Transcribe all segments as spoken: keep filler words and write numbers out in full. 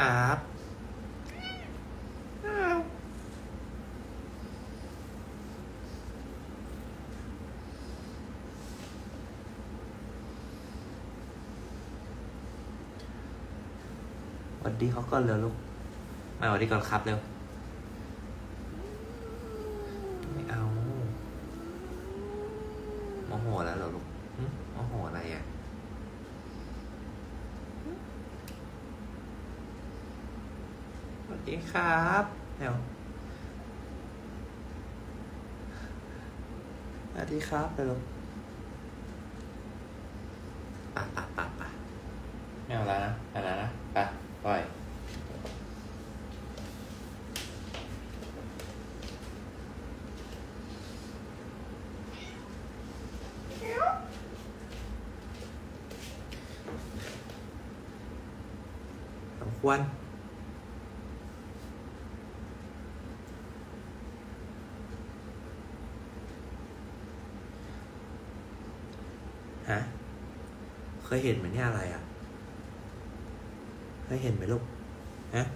ครับสวัสดีเขาก่อนเร็วลูกมาสวัสดีก่อนครับเร็วไม่เอาโมโหแล้วเหรอลูกโมโหอะไรอ่ะสวัสดีครับเร็วสวัสดีครับเร็วปะปะปะปะไม่เอาแล้วนะไปแล้วนะไปปล่อยสมควรฮะเคยเห็นไหมเนี่ยอะไรอ่ะเคยเห็นไหมลูกฮะ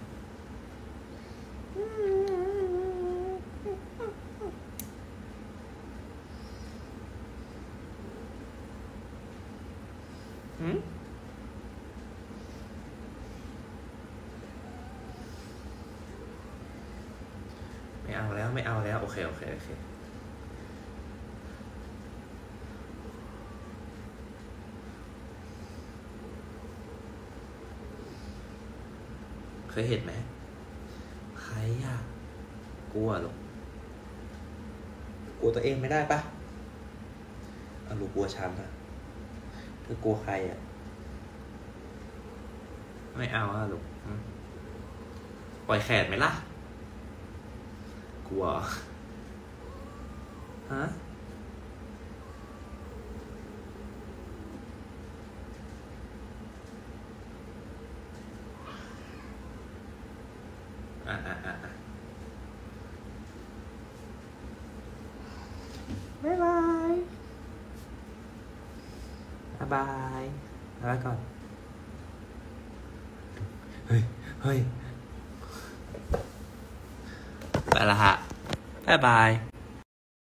หืมไม่เอาแล้วไม่เอาแล้วโอเคโอเคโอเคเคยเห็นไหมใครอ่ะกลัวหรอกลัวตัวเองไม่ได้ปะอ่ะลูกกลัวฉันอ่ะเธอกลัวใครอ่ะไม่เอาอ่ะลูกปล่อยแขนไหมล่ะกลัวฮะอ่ะอ่ะอ่ะอ่ะบ๊ายบายบ๊ายบายแล้วก่อนเฮ้ยเฮ้ยไปละฮะบ๊ายบาย